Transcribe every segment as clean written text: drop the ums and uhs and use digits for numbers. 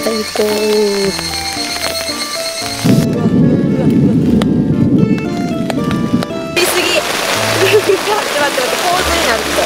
最高。見すぎ。待って、洪水になるって。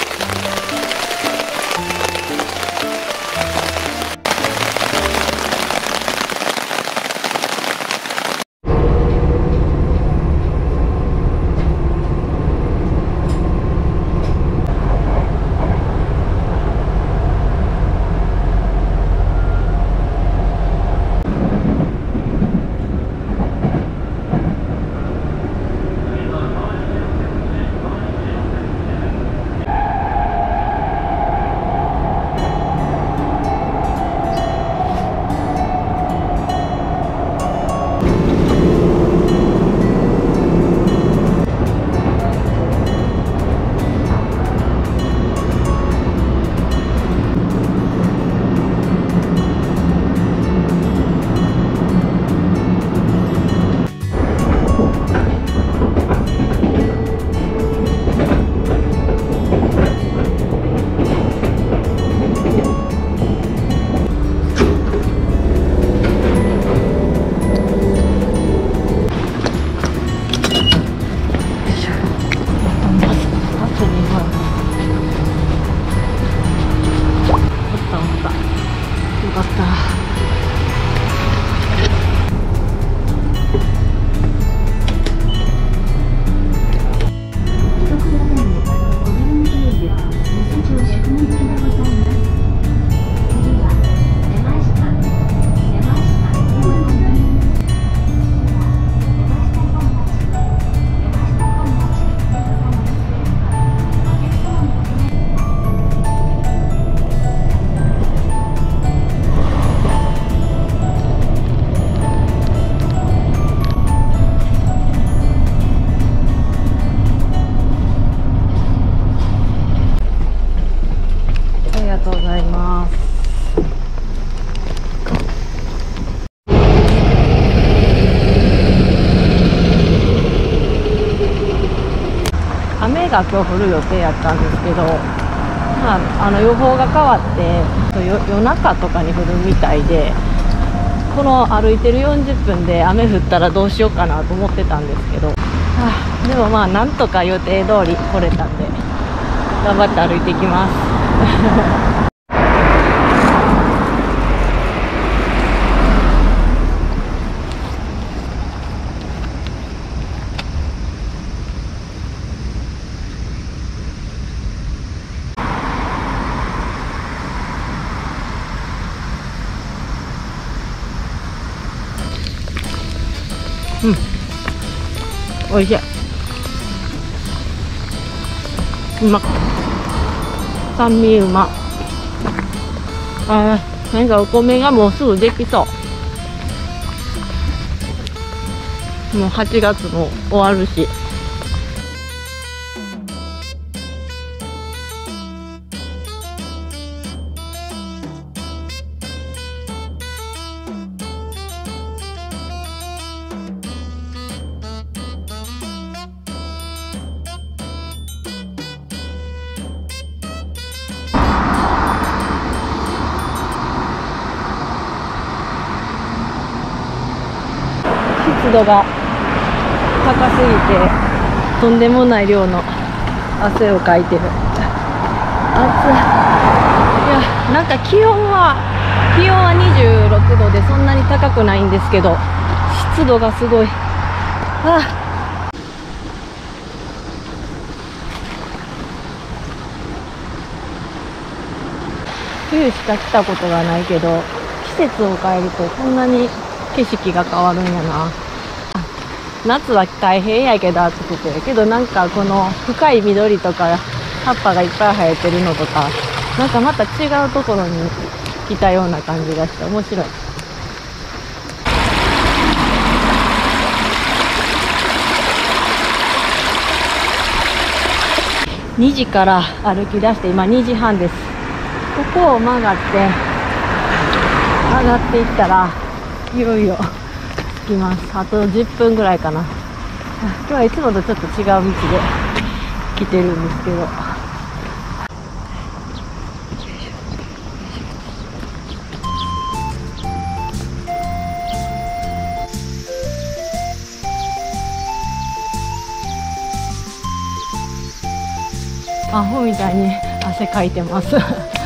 雨が今日降る予定やったんですけど、予報が変わって夜中とかに降るみたいで、この歩いてる40分で雨降ったらどうしようかなと思ってたんですけど、でもなんとか予定通り来れたんで頑張って歩いていきます。美味しい。うまっ。酸味うま。なんかお米がもうすぐできそう。もう8月も終わるし。湿度が高すぎてとんでもない量の汗をかいてる。暑い。いや、なんか気温は26度でそんなに高くないんですけど、湿度がすごい。冬しか来たことがないけど、季節を変えるとこんなに景色が変わるんやな。夏は大変やけど暑くて、けどなんかこの深い緑とか葉っぱがいっぱい生えてるのとか、なんかまた違うところに来たような感じがして面白い。2時から歩き出して今2時半です。ここを曲がって上がっていったらいよいよ着きます。あと10分ぐらいかな。今日はいつもとちょっと違う道で来てるんですけど、 アホみたいに汗かいてます。は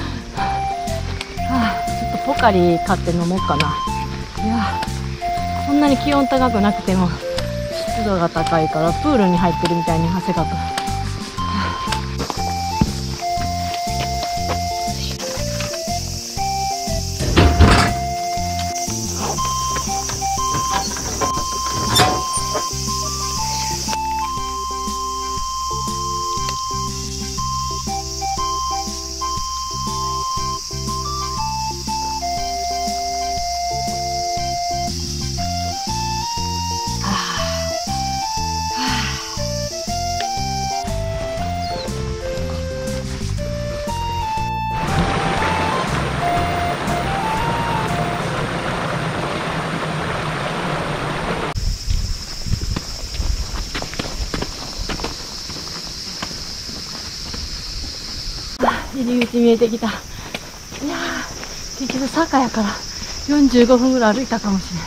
あ、ちょっとポカリ買って飲もうかな。いや、こんなに気温高くなくても湿度が高いからプールに入ってるみたいに汗かく。入り口見えてきた。いやー、結局坂やから45分ぐらい歩いたかもしれない。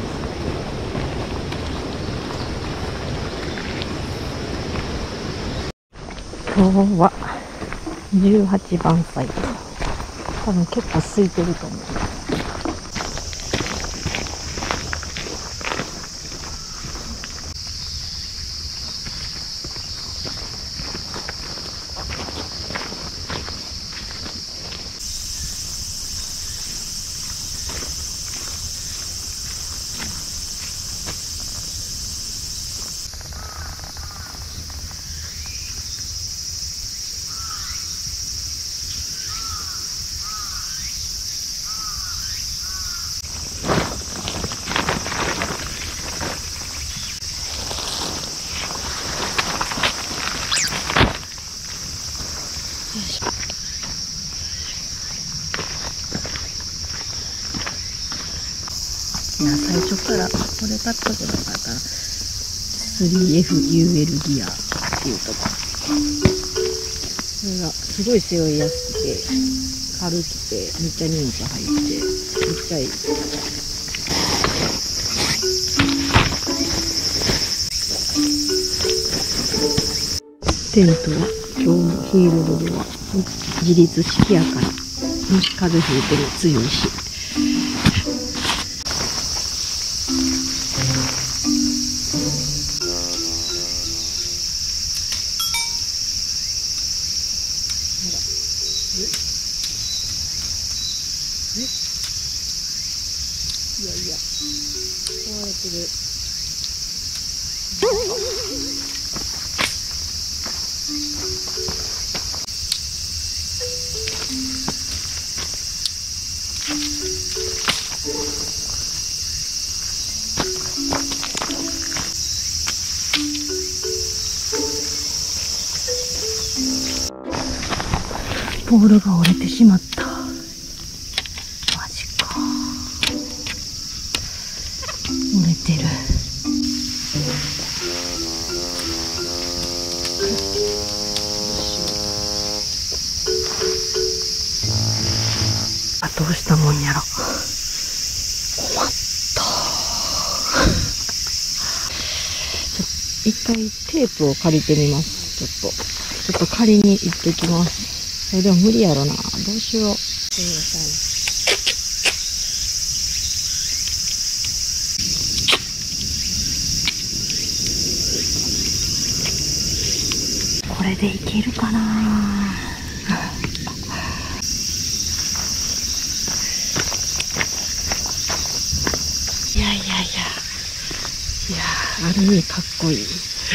今日は18番サイト。多分結構空いてると思う。いや、最初からこれ買っとけばよかったな。 3FUL ギアっていうとこ。これがすごい背負いやすくて軽くてめっちゃ人数入ってめっちゃいい。テントは今日のヒールドでは自立式やから風吹いても強いし。いやいや、壊れてる。ポールが折れてしまった。マジか。折れてる。どうしたもんやろ。困った。一回テープを借りてみます。ちょっと借りに行ってきます。それでも無理やろな。どうしよう。これでいけるかな。いや、ある意味かっこいい。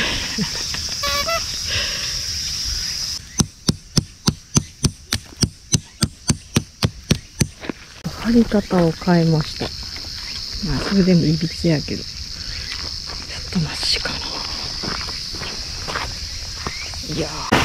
貼り方を変えました。まあそれでもいびつやけど、ちょっとマシかな。いやー。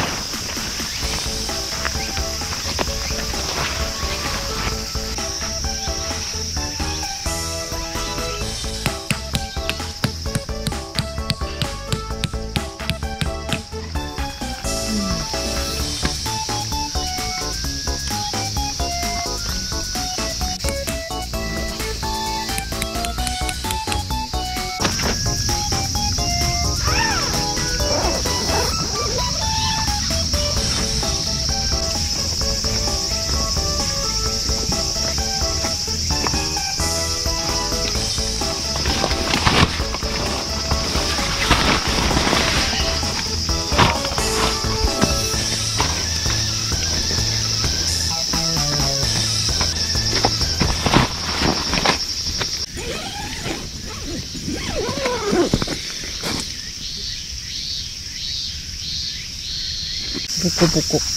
ボコボコ。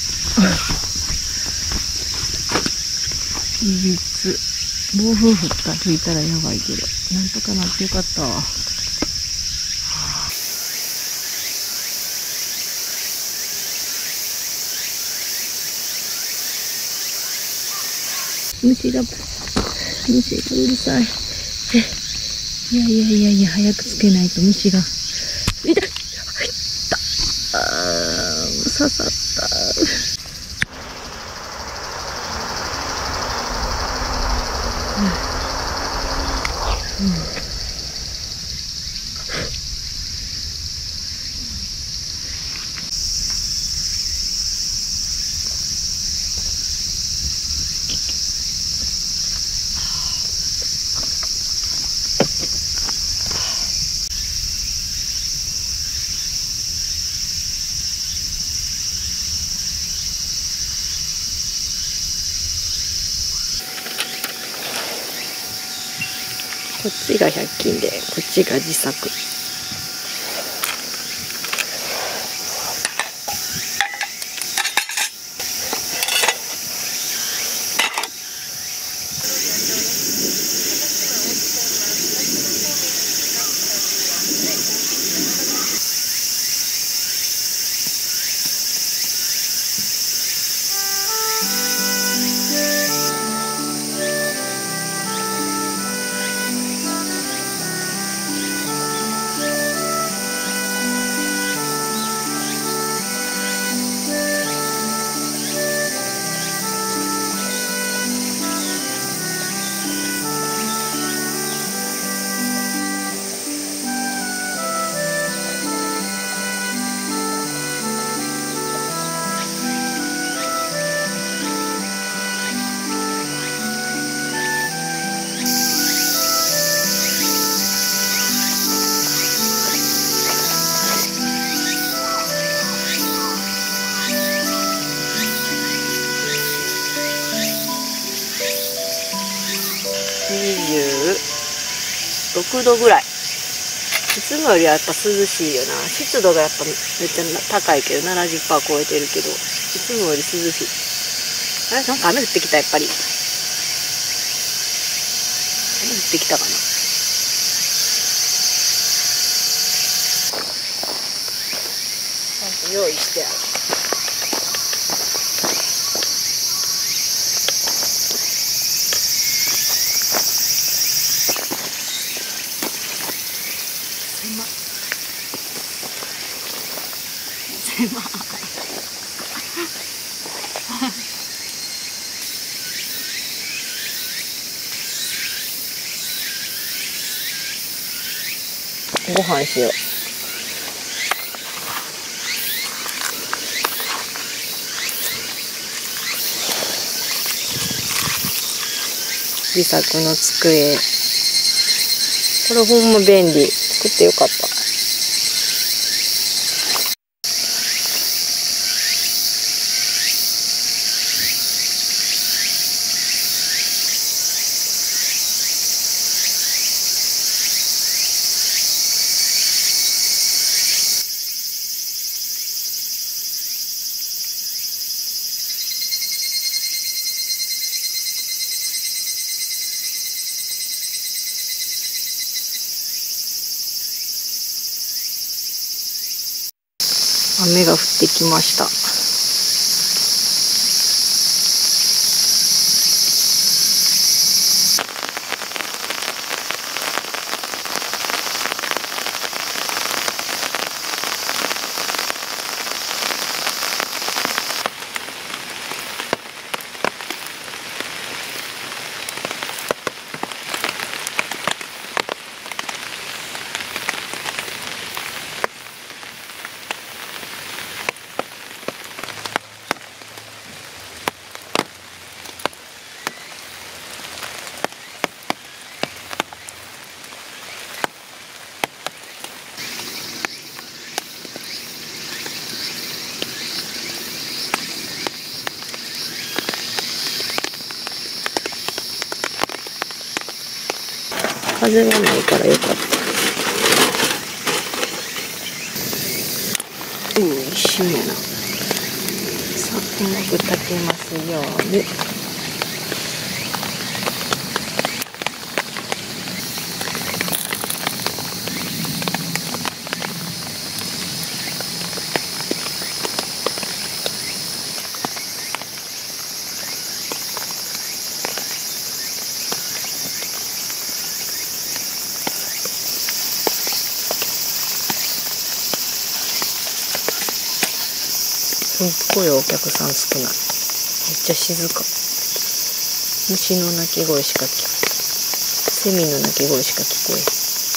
いびつ。暴風吹いたらやばいけど、なんとかなってよかったわ。虫がうるさい。いや、早くつけないと虫が。痛い。入った。刺さった。こっちが100均で、こっちが自作。26度ぐらい。いつもよりはやっぱ涼しいよな。湿度がやっぱめっちゃ高いけど 70% 超えてるけど、いつもより涼しい。あれ、なんか雨降ってきた。やっぱり雨降ってきたかな。ちゃんと用意してある。ご飯しよう。自作の机。これほんま便利。作ってよかった。雨が降ってきました。風がないからよかった。一瞬やな。 うまく炊けますように。すっごいお客さん少ない。めっちゃ静か。虫の鳴き声しかセミの鳴き声しか聞こえん。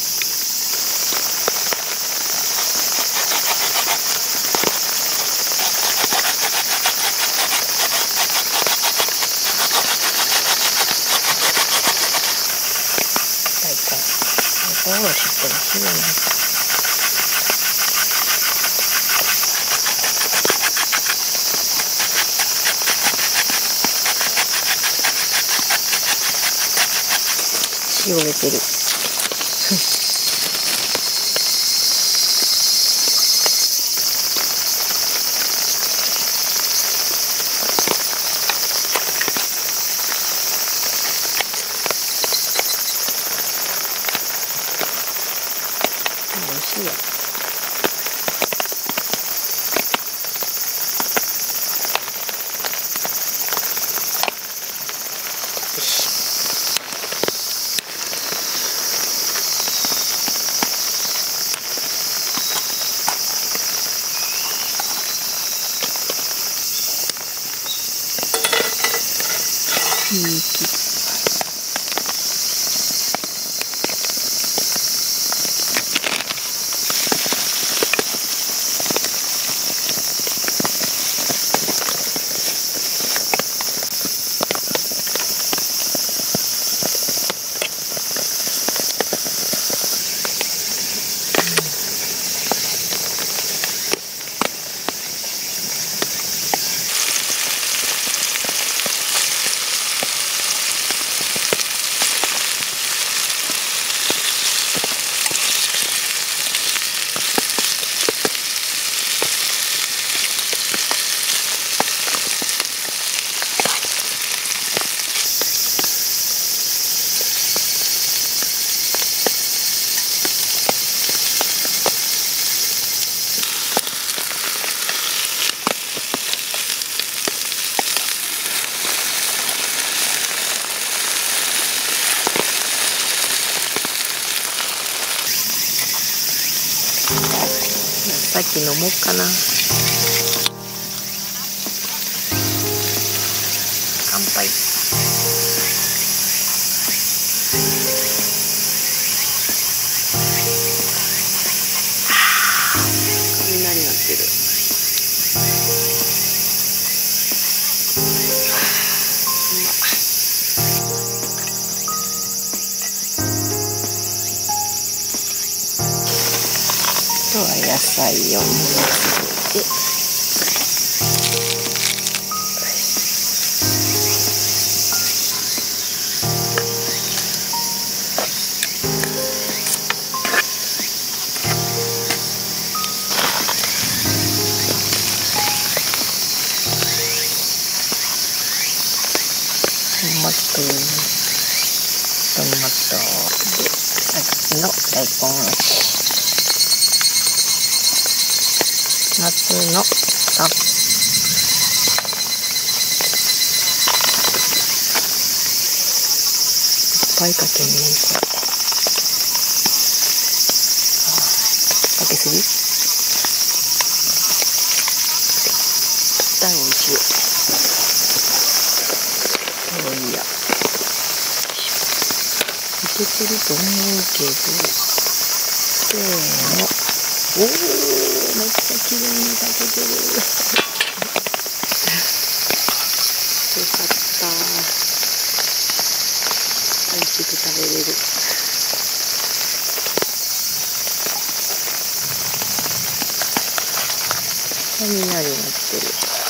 大根おろしってのきれいな。塩入れてる。美味しいや。さっき飲もうかな。乾杯。雷鳴ってる。あとは野菜を盛り付けて。トマトで、さっきの大根おろし、夏のさっぱいかけんねんこれ。かけすぎ？絶対美味しい。そういや。いけてると思うけど、せーの。おー、めっちゃ綺麗に炊けてる。よかった。美味しく食べれる。雷鳴ってる。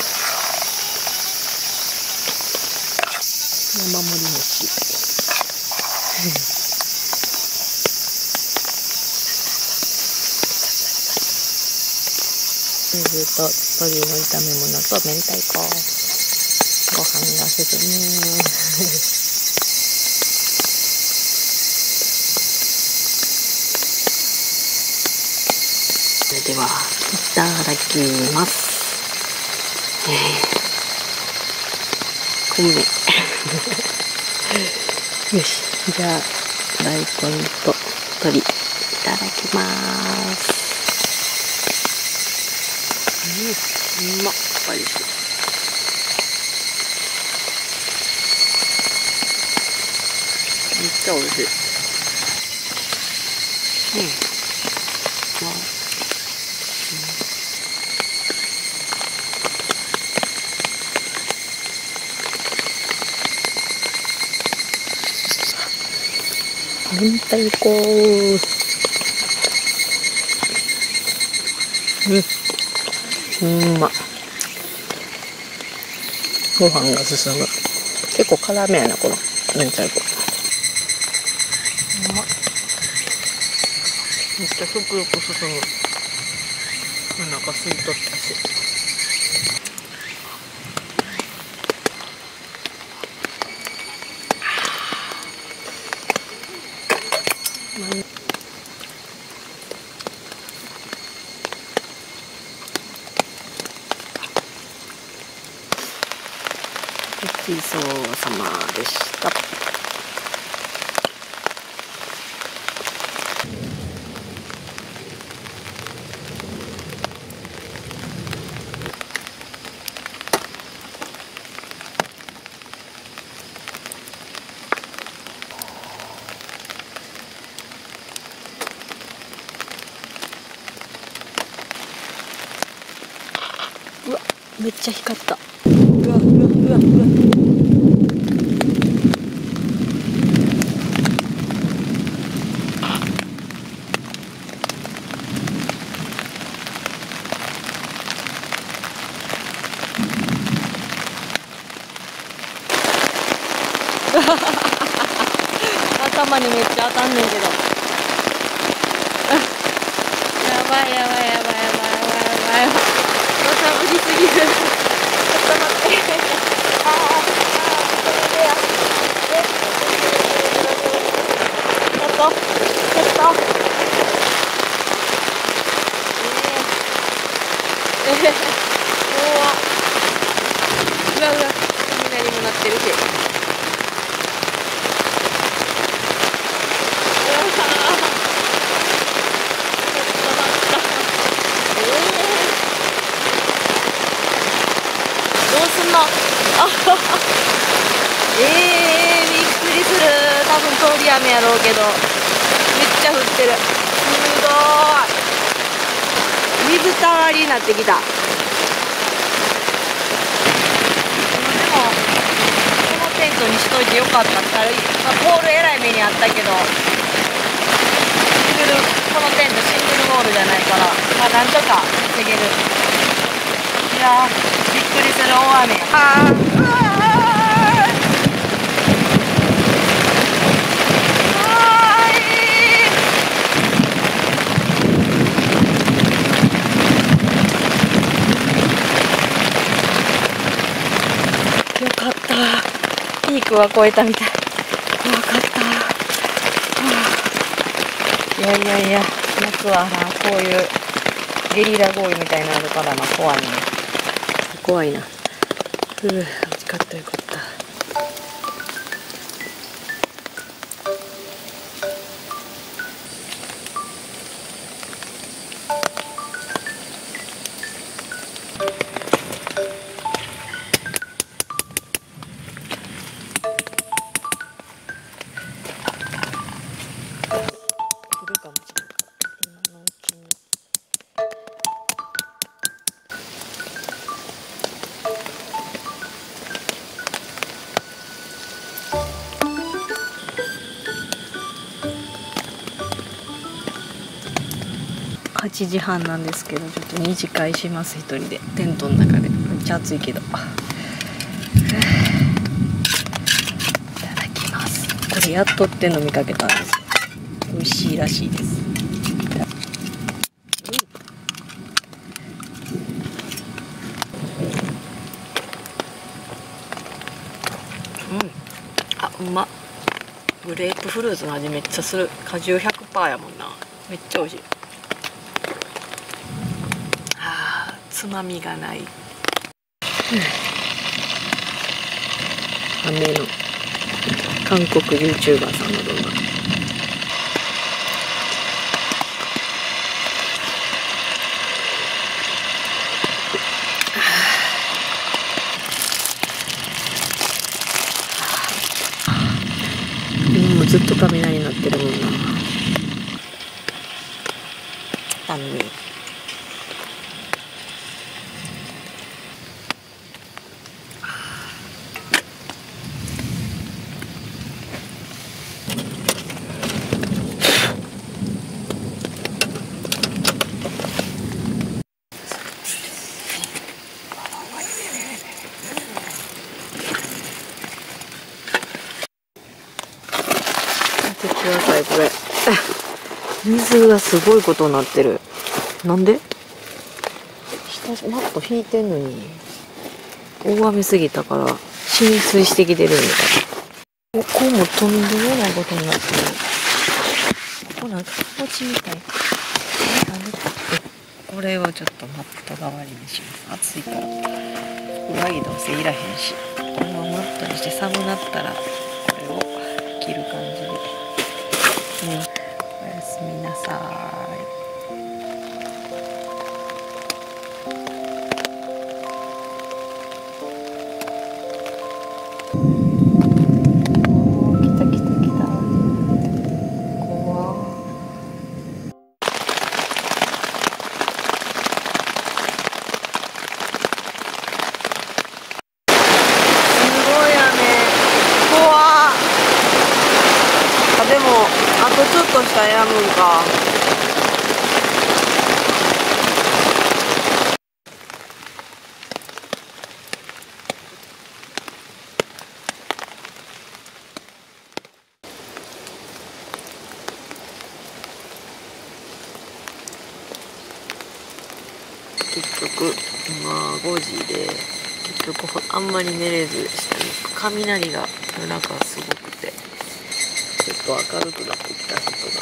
山盛り飯。 水と鶏の炒め物と明太子、ご飯が進む。それではいただきます。米よし、じゃあ大根と鶏いただきます。うまっ、おいしい。めっちゃおいしい。明太子。うまっ。ご飯が進む。結構辛めやな、この明太子。うまっ。めっちゃ食欲進む。お腹空いとったし。ごちそうさまでした。うわ、めっちゃ光った。うわうわうわうわ。頭にめっちゃ当たんねんけど。やばいやばいやばいやばいやばいやばい。また無理すぎる。ちょっと待って。うわうわ、雷も鳴ってるし。どうすんの？びっくりする。多分通り雨やろうけど、めっちゃ降ってる。すごい。水たまりになってきた。でもこのテントにしといてよかった。ポールえらい目にあったけど、このテントシングルモールじゃないから、まあなんとか防げる。いやー、びっくりする大雨。よかった。ピークは越えたみたい。よかった。いやいやいや、夏はな、こういうゲリラ豪雨みたいなのあるからな、怖いね。怖いな。惜しかったよかった。来るかもしれないから今のうちに。8時半なんですけど、ちょっと2次会します。一人でテントの中で。めっちゃ暑いけど。いただきます。これやっとってんの見かけたんです。美味しいらしいです。 うまっ。グレープフルーツの味めっちゃする。果汁 100% やもんな。めっちゃ美味しい。はあ、つまみがない。雨の韓国 YouTuber さんの動画。もうずっと雷になってるもんな。タンミー。見てくださいこれ。水がすごいことになってる。なんで？下マット引いてんのに大雨すぎたから浸水してきてるみたいな。ここもとんでもないことになってる。ここなんか気持ちみたい。これをちょっとマット代わりにします。暑いから上着どうせいらへんし、このままマットにして寒なったらこれを着る感じで。おやすみなさい。おー、来た来た来た。怖っ。すごい雨。怖っ。あ、でもあとちょっとしたらやむんか。結局今5時で、結局あんまり寝れずしたね。雷が夜中すごくて、ちょっと明るくなってきた外が。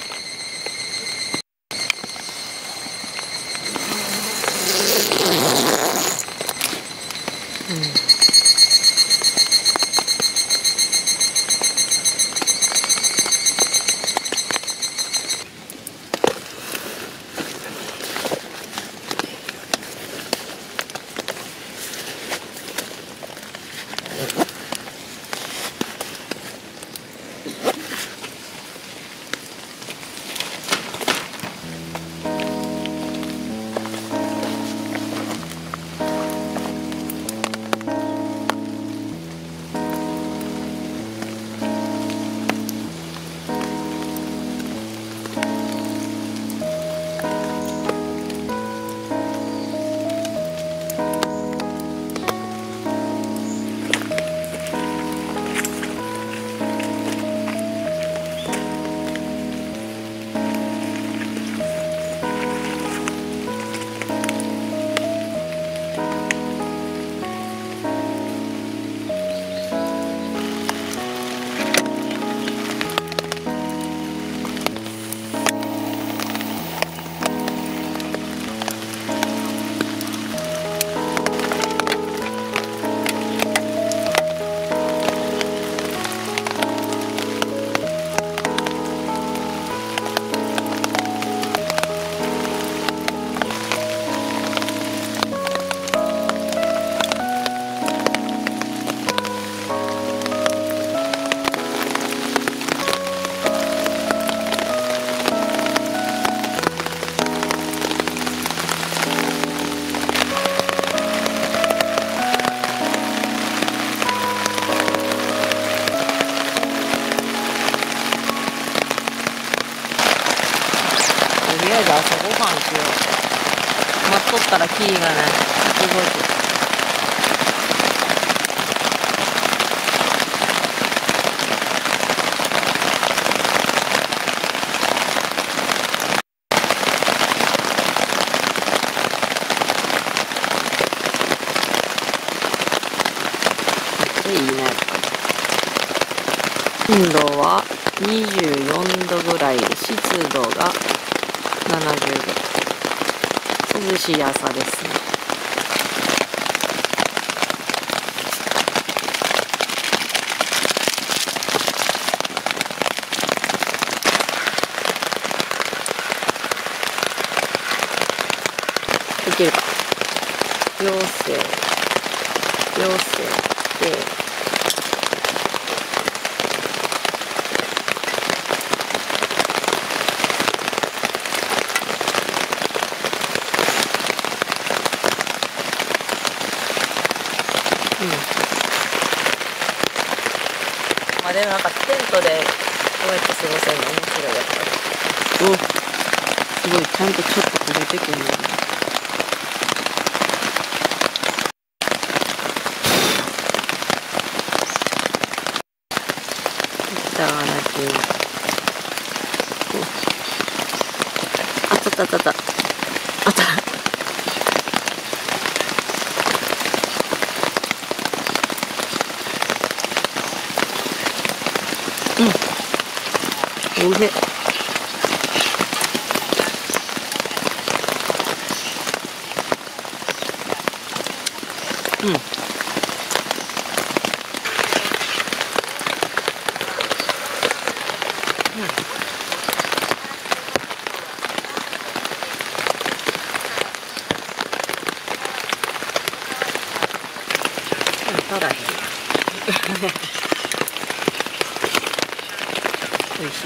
りあえず朝ごはんしよう。待っとったらキリがない。150。いいね。 温度は24度ぐらいで湿度が70度。涼しい朝ですね。いけるか。妖精でまあでもなんかテントでこうやって過ごせるの面白いやっぱり。お、すごいちゃんとちょっと焦げてくるね。あったあったあったあったあった。うん、おいしい。うん。取らへんやん。おいしい。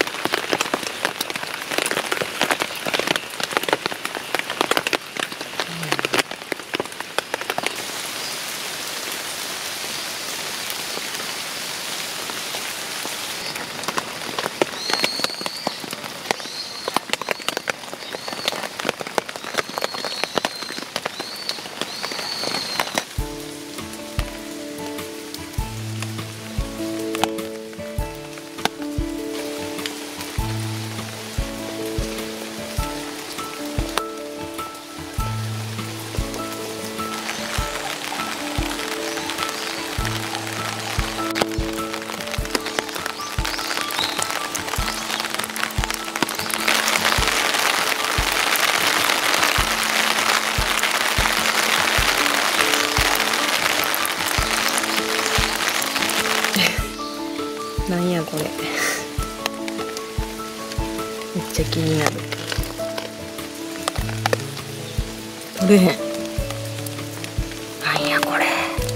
なんやこれ。めっちゃ気になる。取れへん。なんやこれ。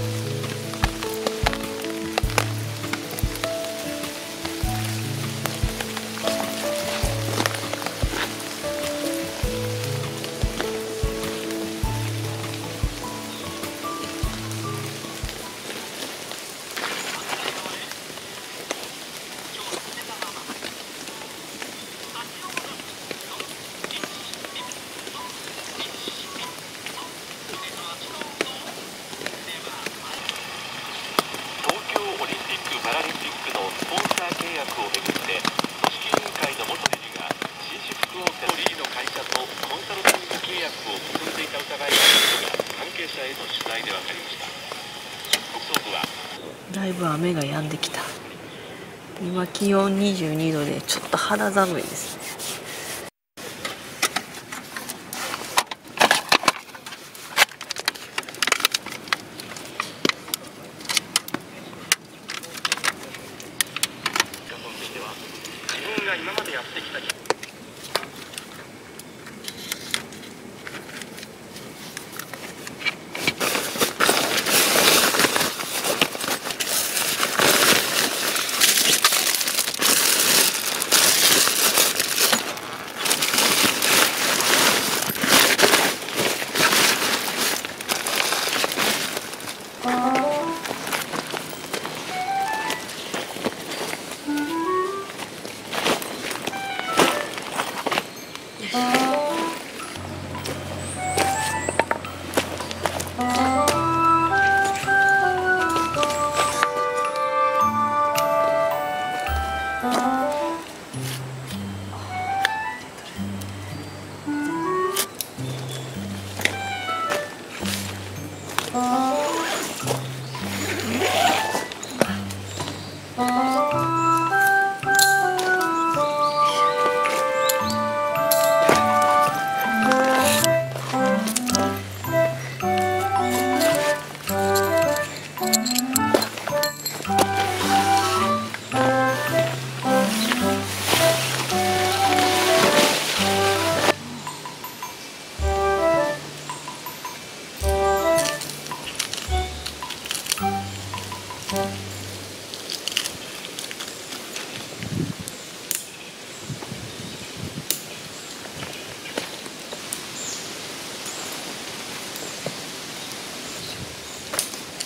パラリンピックのスポンサー契約をめぐって組織委員会の元理事が紳士服大手の理事の会社とコンサルティング契約を結んでいた疑いがあることが関係者への取材で分かりました。特捜部はだいぶ雨が止んできた。今気温22度でちょっと肌寒いですね。 自分が今までやってきた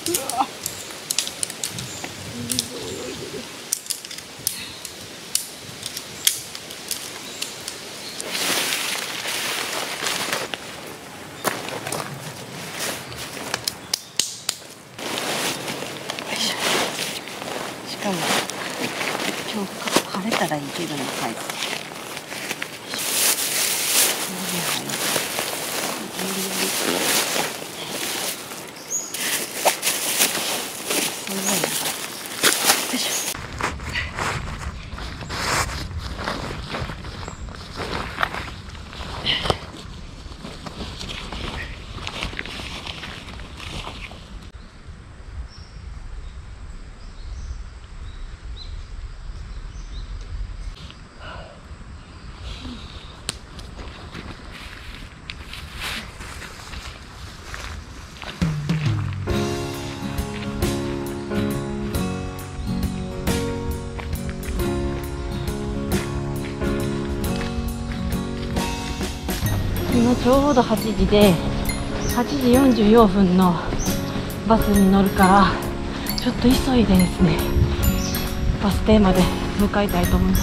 しかも今日晴れたらいけるのかい。今ちょうど8時で8時44分のバスに乗るからちょっと急いでですねバス停まで向かいたいと思います。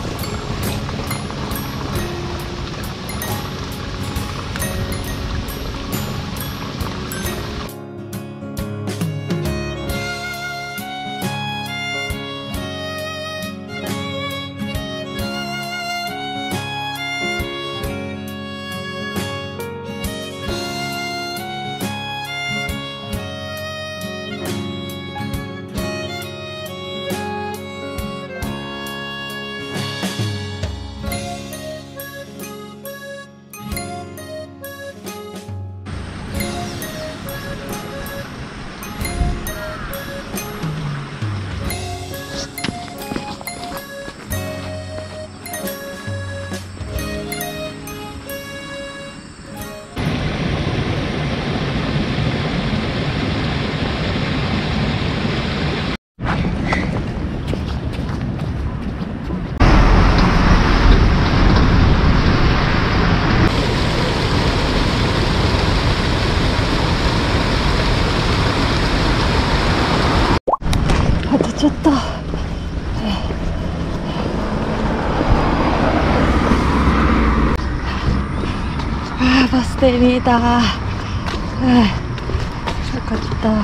ちょっとバス停見えた。よかった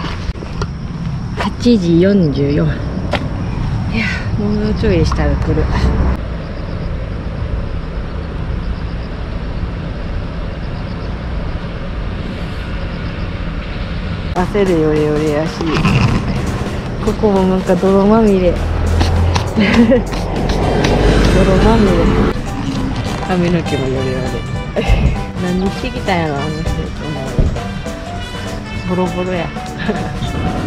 。8時44。いやもうちょいしたら来る。焦るよりよりやし、ここもなんか泥まみれ泥まみれ、髪の毛もよれよれ何してきたんやろあの人、ボロボロや